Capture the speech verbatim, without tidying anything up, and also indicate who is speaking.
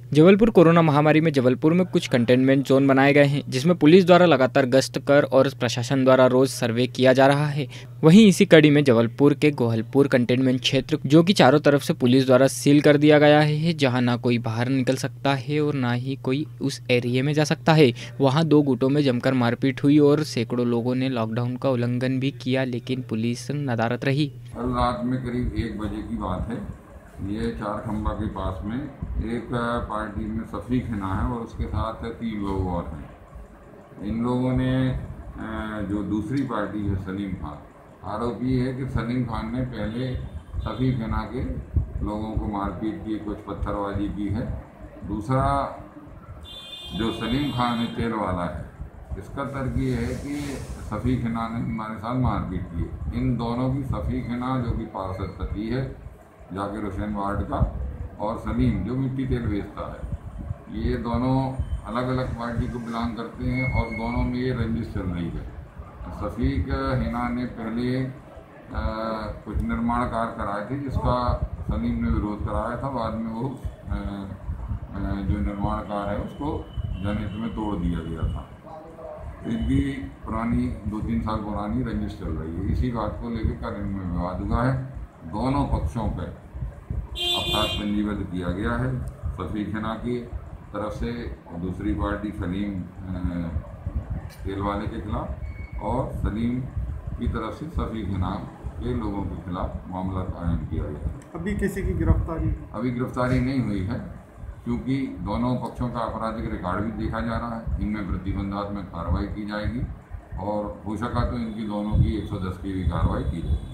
Speaker 1: Jabalpur corona महामारी में जबलपुर में कुछ कंटेनमेंट जोन बनाए गए हैं, जिसमें पुलिस द्वारा लगातार गश्त कर और प्रशासन द्वारा रोज सर्वे किया जा रहा है। वहीं इसी कड़ी में जबलपुर के गोहलपुर कंटेनमेंट क्षेत्र, जो कि चारों तरफ से पुलिस द्वारा सील कर दिया गया है, जहां ना कोई बाहर निकल सकता है और ना ही कोई उस एरिया में जा सकता है, वहां दो गुटों में जमकर मारपीट हुई और सैकड़ों लोगों ने लॉकडाउन का उल्लंघन भी किया, लेकिन पुलिस नदारत रही।
Speaker 2: कल रात में करीब एक बजे की बात है। ये चार खंबा के पास में एक पार्टी में सफीक हिना है और उसके साथ तीन लोग और हैं। इन लोगों ने जो दूसरी पार्टी है सलीम खान, आरोप ये है कि सलीम खान ने पहले सफीक हिना के लोगों को मारपीट की, कुछ पत्थरबाजी की है। दूसरा जो सलीम खान है तेल वाला है, इसका तर्क ये है कि सफीक हिना ने हमारे साथ मारपीट की है। इन दोनों की, सफीक हिना जो कि पार्षद सती है जाकिर हुसैन वार्ड का, और सलीम जो मिट्टी तेल बेचता है, ये दोनों अलग अलग पार्टी को बिलोंग करते हैं और दोनों में ये रंजिश चल रही है। सफीक हिना ने पहले आ, कुछ निर्माण कार्य कराए थे जिसका सलीम ने विरोध कराया था। बाद में वो आ, आ, जो निर्माण कार्य है उसको जनहित में तोड़ दिया गया था। इनकी पुरानी दो तीन साल पुरानी रंजिश चल रही है। इसी बात को लेकर कल इनमें विवाद हुआ है। दोनों पक्षों पर अपराध पंजीबद्ध किया गया है। सफीक हिना की तरफ से और दूसरी पार्टी सलीम तेल वाले के खिलाफ, और सलीम की तरफ से सफीक हिना के लोगों के खिलाफ मामला कायम किया गया है।
Speaker 3: अभी किसी की गिरफ्तारी
Speaker 2: अभी गिरफ्तारी नहीं हुई है, क्योंकि दोनों पक्षों का आपराधिक रिकॉर्ड भी देखा जा रहा है। इनमें प्रतिबंधात्मक कार्रवाई की जाएगी और हो सका तो इनकी दोनों की एक सौ दस की भी कार्रवाई की जाएगी।